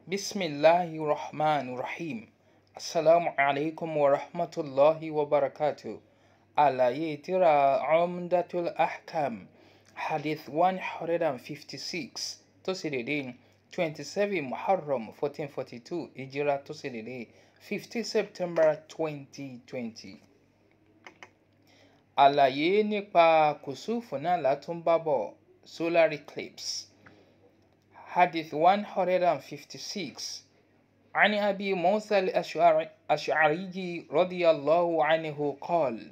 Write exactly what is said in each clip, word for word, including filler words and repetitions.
Bismillahir Rahmanir Rahim. Assalamu alaikum wa rahmatullahi wa barakatuh. Alaye Tira Umdatul Ahkam. Hadith one hundred fifty-six. Tó ṣe dédé twenty-seven Muharram fourteen forty-two. Hijra tó ṣe dédé fifteen September twenty twenty. Àlàyé nípa kùsùfù náà látún bá bọ̀, solar eclipse. Hadith one hundred fifty-six. عن أبي موسى الأشعري رضي الله عنه قال: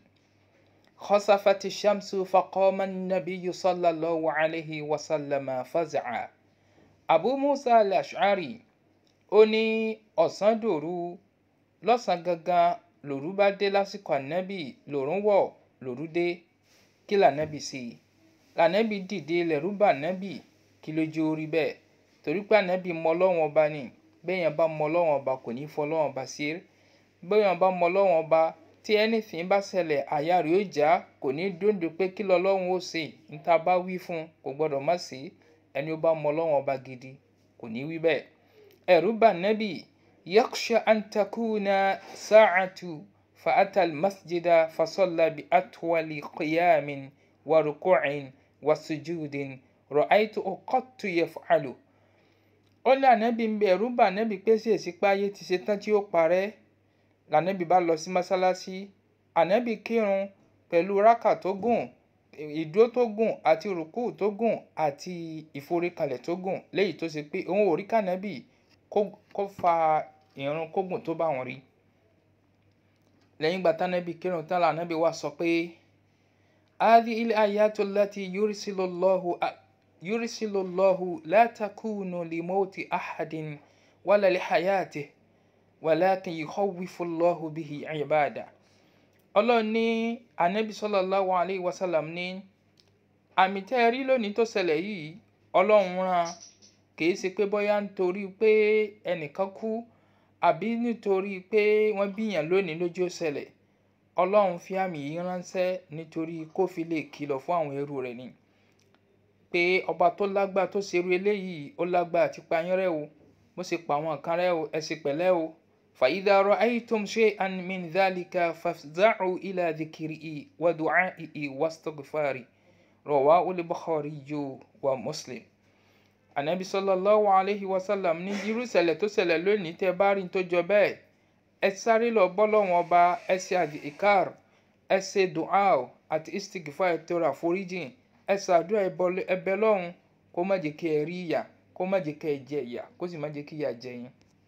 خسفت الشمس فقام النبي صلى الله عليه وسلم فزعا. Abu Musa al-Ash'ari ó ní ọ̀sán dòru, lọ́sàn gangan lòru bá dé lásìkò ànábì, lòrùn wọ̀, lòru dé. Kí lànábì ṣe? Lànábì dìde, lẹ̀rù bà ànábì. Kí ló jẹ́ ó rí bẹ́ẹ̀? Torí pé ànábì mọ Ọlọ́run ọba ni. Béèyàn bá mọ Ọlọ́run ọba kò ní fọ Ọlọ́run ọba sí. Béèyàn bá mọ Ọlọ́run ọba, tí anything bá ṣẹlẹ̀ àyà rẹ̀ ó já, kò ní dúndùn pé kí lọ́lọ́run ó ṣe. Níta bá wí fún kò gbọdọ̀ má ṣe. Ẹni ó bá mọ Ọlọ́run ọba gidi kò ní wí bẹ́ẹ̀. Ẹ̀rù bà ànábì. yakhsha an takuna sa'atu fa'ata al-masjida fasalla bi atwali qiyamin wa ruku'in wa sujudin ra'aytu qattu yaf'alu. Ó ní ànábì ń bẹ̀rù bà ànábì pé sí èsì páyé ti ṣe tán tí ó parẹ́. Lànábì bá lọ sí mọ́sálásí. Ànábì kírun pẹ̀lú rákà tó gùn, ìdúró tó gùn àti rùkú tó gùn àti ìforíkalẹ̀ tó gùn, léyìí tó ṣe pé òun ò rí kànábì kó fa ìrun kó gùn tó bá wọn rí. Lẹ́yìn ìgbà tánábì kírun tán, lànábì wá sọ pé: hadhihi al-ayatu allati yursilu Allahu yursilu Allahu la takunu li mawti ahadin wala li hayatihi walakin yukhawwifu Allahu bihi ibada. Ọlọ́run ní ànábì sallallahu alayhi wa sallam ní àmì tẹ́ ẹ rí lónìí tó ṣẹlẹ̀ yìí, Ọlọ́run rán kìí ṣe pé bóyá nítorí pé ẹnìkan kú àbí nítorí pé wọ́n bíyàn lónìí lójú ó ṣẹlẹ̀. Ọlọ́run fi àmì yìí ránṣẹ́ nítorí kó fi lè kìlọ̀ fún àwọn ẹrú rẹ̀ ni. Pé ọba tó lágbára tó ṣerú eléyìí, ó lágbára àti pa yín rẹ́ o. Bó ṣe pa àwọn kan rẹ́ o, ẹ ṣe pẹ̀lẹ́ o. فإذا رأيتم شيئا من ذلك فافزعوا إلى ذكره ودعائه واستغفاره. رواه البخاري ومسلم. Ànábì sallallahu alayhi wa sallam ní irú ìṣẹ̀lẹ̀ tó ṣẹlẹ̀ lónìí tẹ́ bá rí tó jọ bẹ́ẹ̀, ẹ sáré lọ bọ́lọ́run ọba, ẹ ṣe àdìkár, ẹ ṣe dùá àti istighfar, tọrọ àforíjìn, ẹ ṣàdúrà, ẹ bẹ̀ Ọlọ́run kó má jẹ́ kí ẹ rí ìyà, kó má jẹ́ kí ẹ jẹ ìyà, kó sì má jẹ́ kí ìyà jẹ yín.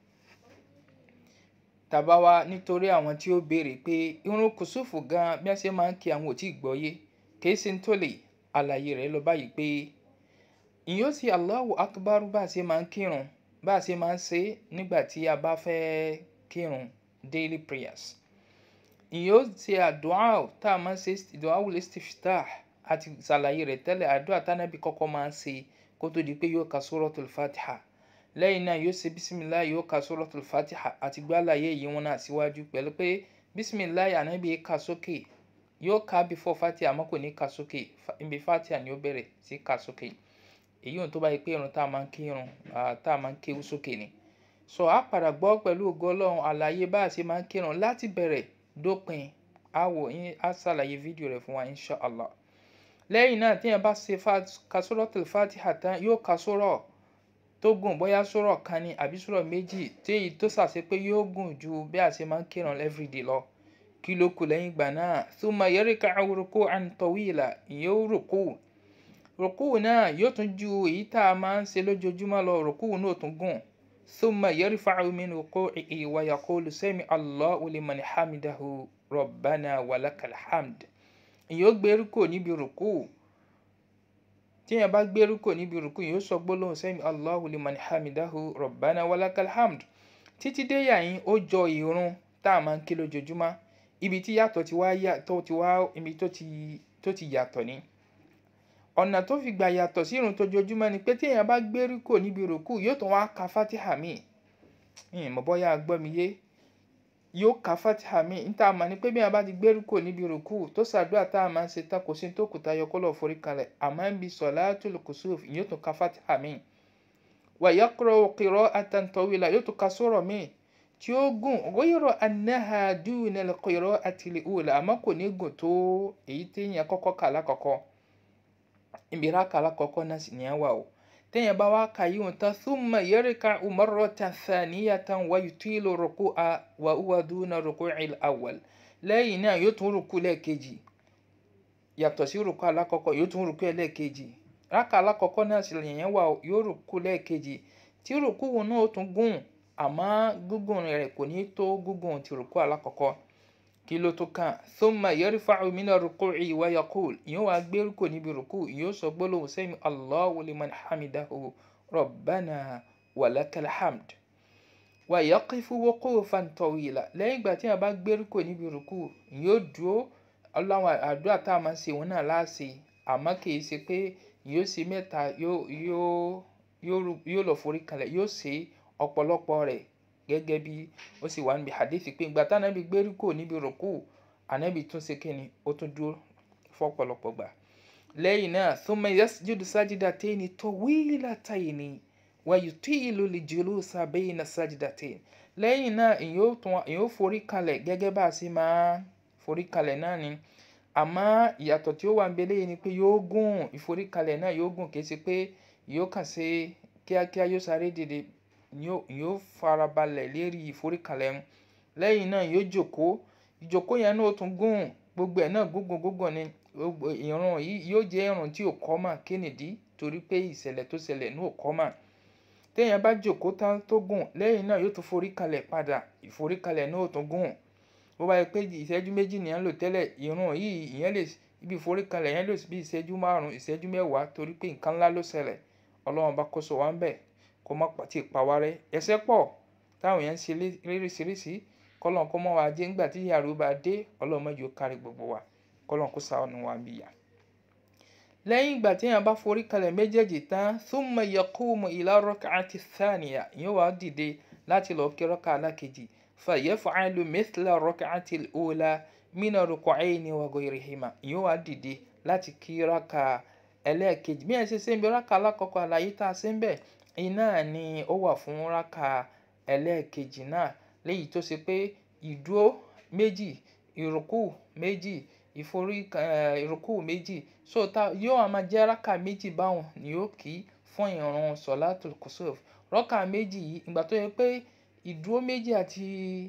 Tàbá wa nítorí àwọn tí ó béèrè pé irun kùsùfù gan bí wọ́n ṣe máa ń kí àwọn ò tí ì gbọ́yé, kìí ṣe tó lè. Àlàyé rẹ̀ lọ báyìí pé ìyóò sí Allahu Akbar bá ṣe máa ń kírun, bá ṣe máa ń ṣe nígbà tí a bá fẹ́ kírun daily prayers. Ìyóò sí àdúà tá a máa ń ṣe du'aul istiftah àti ṣàlàyé rẹ̀ tẹ́lẹ̀, àdúà tánábì kọ́kọ́ máa ń ṣe kó tó di pé yóò ka suratul Fatiha. Lẹ́yìn náà yóò ṣe bismillah, yóò ka suratul Fatiha àti gbàlàyé yìí wọn náà síwájú pẹ̀lú pé bismillah ànábì ka sókè, yóò ka before Fatiha àmọ́ kò ní ka sókè, ibi Fatiha ni ó bẹ̀rẹ̀ sí ka sókè. Èyí ò tó bá yẹ pé irun tá a máa ń kírun tá a máa ń kéwú sókè ni. So a padà gbọ́ pẹ̀lú ògo Ọlọ́run àlàyé bá a ṣe máa ń kírun láti bẹ̀rẹ̀ dópin. A wò yín, a ṣàlàyé fídíò rẹ̀ fún wa inshallah. Lẹ́yìn náà tí yẹn bá ṣe ka suratul Fatiha tán, yóò ka sura tó gùn, bóyá sura kan ni àbí sura méjì, tí èyí tó ṣàṣe pé yóò gùn ju bí a ṣe máa ń kírun everyday lọ. Kí ló kù lẹ́yìn ìgbà náà? thumma yarka'u ruku'an tawila. Yóò rùkú. Rùkú náà yóò tún ju èyí tá a máa ń ṣe lójoojúmọ́ lọ. Rùkú náà tún gùn. thumma yarfa'u min ruku'ihi wa yaqulu sami'a Allahu liman hamidahu rabbana wa lakal hamd. Yóò gbé rùkú níbi rùkú. Tí yẹn bá gbé rùkú níbi rùkú, yóò sọ gbólóhùn sami'a Allahu liman hamidahu rabbana wa lakal hamd. Títí dé yàyín ó jọ ìrun tá a máa ń kí lójoojúmọ́. Ibi tí yàtọ̀ ti wá yàtọ̀ ti wá ibi tó ti tó ti yàtọ̀ ni. Ọ̀nà tó fi gbà yàtọ̀ sí ìrun tó jojúmọ́ ni pé tí èèyàn bá gbé rùkú níbi rùkú, yóò tún wá ka Fatiha mi. Ìyẹn mọ̀ bóyá gbọ́ mi yé. Yóò ka Fatiha mi. Níta mà ní pé bí èèyàn bá ti gbé rùkú níbi rùkú tó ṣàdúrà tá a máa ń ṣe tán, kò sí tó kù tayọ kó lọ forí kalẹ̀. Àmọ́ ń bi solatul kusuf, yóò tún ka Fatiha mi. wa yaqra'u qira'atan tawila yóò tún ka sura míì tí ó gùn ghayra annaha duna al-qira'ati al-ula àmọ́ kò ní gùn tó èyí téèyàn kọ́kọ́ kà lákọ̀ọ́kọ́ ibi rákà lákọ̀ọ́kọ́ náà sì ní á wà o téèyàn bá wá ka yíwọn tán thumma yarka'u marratan thaniyatan wa yutilu ruku'a wa huwa duna ruku'il awwal lẹ́yìn náà yóò tún rùkú lẹ́ẹ̀kejì yàtọ̀ sí rùkú alákọ̀ọ́kọ́ yóò tún rùkú ẹlẹ́ẹ̀kejì rákà alákọ̀ọ́kọ́ náà sì lèyàn wà yóò rùkú lẹ́ẹ̀kejì tí rùkú wọn náà ó tún gùn àmọ́ gígùn rẹ̀ kò ní tó gígùn ti rùkú alákọ̀ọ́kọ́ kí ló tó kàn thumma yarfa'u mina ruku'i wa yaqul ìyẹn wàá gbé rúkú níbi rùkú ìyẹn ó sọ gbólóhùn sami Allahu liman hamidahu rabbana walakal hamd wa yaqifu wuqufan tawila lẹ́yìn ìgbà tí a bá gbé rúkú níbi rùkú ìyẹn ó dúró ọlọ́run àdúrà tá a máa ṣe òun náà láàṣẹ àmọ́ kì í ṣe pé yóò ṣe mẹ́ta yóò lọ forí kalẹ̀ yóò ṣe ọ̀pọ̀lọpọ̀ rẹ̀ gẹ́gẹ́ bí ó sì wà níbi hadith pé ìgbà tá ànábì gbé rúkú níbi rùkú ànábì tún ṣe kíni ó tún dúró fọ́pọ̀lọpọ̀ gbà lẹ́yìn náà thumma yasjudu sajdatayni tawilatayni wa yutilu al-julusa bayna sajdatayni lẹ́yìn náà ìyẹn ó forí kalẹ̀ gẹ́gẹ́ bá a ṣe máa forí kalẹ̀ náà ni àmọ́ ìyàtọ̀ tí ó wà níbẹ̀ lẹ́yìn ni pé yóò gùn ìforíkalẹ̀ náà yóò gùn kì í ṣe pé yóò kàn ṣe kíákíá yóò sáré dìde yóò farabalẹ̀ lérí ìforíkalẹ̀ ń lẹ́yìn náà yóò jókòó ìjókòó yẹn náà ó tún gùn gbogbo ẹ̀ náà gúngùn gúngùn ni ìrun yìí yóò jẹ́ ìrun tí ò kọ́ mà kínìdí torí pé ìṣẹ̀lẹ̀ tó ṣẹlẹ̀ ní ò kọ́ mà téèyàn bá jókòó tán tó gùn lẹ́yìn náà yóò tún foríkalẹ̀ padà ìforíkalẹ̀ náà ó tún gùn bó bá yẹ pé ìṣẹ́jú méjì nìyẹn lò tẹ́lẹ̀ ìrun yìí ìyẹn lè ibi ìforíkalẹ̀ yẹn lò bí ìṣẹ́jú márùn-ún ìṣẹ́jú mẹ́wàá torí pé nǹkan ńlá ló ṣẹlẹ̀ ọlọ́run bá kó sọ wá ń bẹ̀ kó má pàtì ìpawárẹ́ ẹ̀ṣẹ̀ pọ̀ táwọn èèyàn ń ṣe léríṣiríṣi kọ́lọ́n kó mọ́ wa jẹ́ ńgbà tí yàrá bá dé ọlọ́run má jẹ́ ó kárí gbogbo wa kọ́lọ́n kó ṣàánú wa bí yà. lẹ́yìn ìgbà tí èèyàn bá foríkalẹ̀ méjèèjì tán thumma yaqumu ila rak'ati thaniya ìyẹn wàá dìde láti lọ kí rákà alákejì فيفعل مثل الركعة الأولى من الركوعين وغيرهما ìyẹn wá dìde láti kí rákà ẹlẹ́ẹ̀kejì bí ẹ ṣe ṣe ń bẹ rákà alákọ̀ọ́kọ́ àlàyé tá a ṣe ń bẹ̀ iná ni ó wà fún rákà ẹlẹ́ẹ̀kejì náà léyìí tó ṣe pé ìdúró méjì ìrùkù méjì ìforí ìrùkù méjì so ta yóò máa jẹ́ rákà méjì báwọn ni yóò kí fún ìrun sọ̀látùl kùsúf rákà méjì yìí ìgbà tó yẹ pé ìdúró méjì àti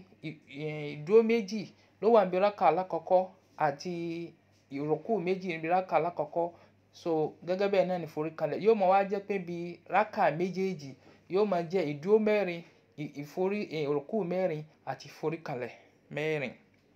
ìdúró méjì ló wà níbi rákà alákọ̀ọ́kọ́ àti ìrùkù méjì níbi rákà alákọ̀ọ́kọ́ so gẹ́gẹ́ bẹ́ẹ̀ náà ní ìforíkalẹ̀ yóò máa wá jẹ́ pé bí rákà méjèèjì yóò máa jẹ́ ìdúró mẹ́rin ìforí ìrùkù mẹ́rin àti ìforíkalẹ̀ mẹ́rin.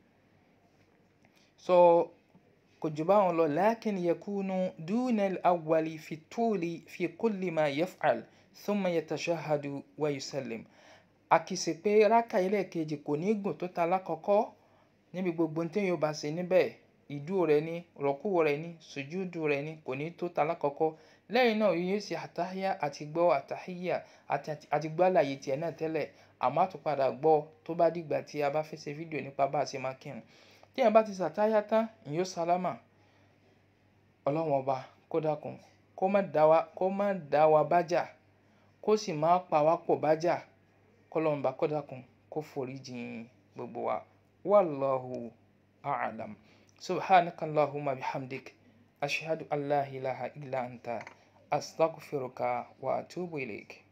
so kò jù báwọn lọ lakin yakunu duna al-awwali fi tuli fi kulli ma yaf'al thumma yatashahhadu wa yusallim àkìsì pé rákà ẹlẹ́ẹ̀kejì kò ní gùn tó ta lákọ̀ọ́kọ́ níbi gbogbo tí yóò bá ṣe níbẹ̀ ìdúró rẹ̀ ní rọ̀kú rẹ̀ ní sùjúdù rẹ̀ ní kò ní tó ta lákọ̀ọ́kọ́ lẹ́yìn náà yóò ṣe àtàhíyà àti gbọ́ àtàhíyà àti gbọ́ àlàyé tiẹ̀ náà tẹ́lẹ̀ àmọ́ àtúpadà gbọ́ tó bá dìgbà tí a bá fẹ́ ṣe fídíò nípa bá a ṣe máa kírun tí èèyàn bá ti ṣàtàhíyà tán yóò sálámà ọlọ́run ọba kó dákun kó má dá wa bájà kó sì má pa wá pọ̀ bájà kọlọ́run bá kó dákun kó forí jìn gbogbo wa wallahu a'lam subhanaka allahumma bihamdik ashhadu an la ilaha illa anta astaghfiruka wa atubu ilayk.